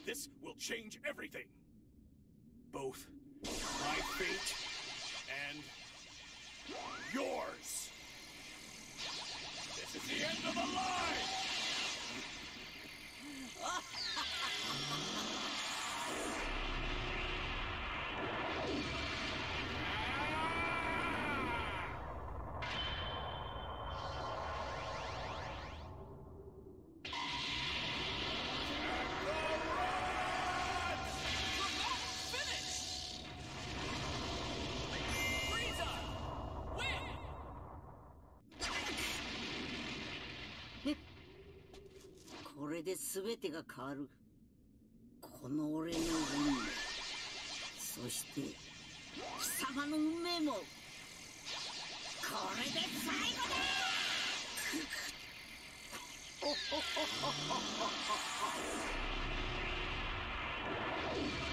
This will change everything. Both my fate and yours. This is the end of the line! これで全てが変わる。この俺の運命、そして貴様の運命もこれで最後だ。おほほほほほほほ。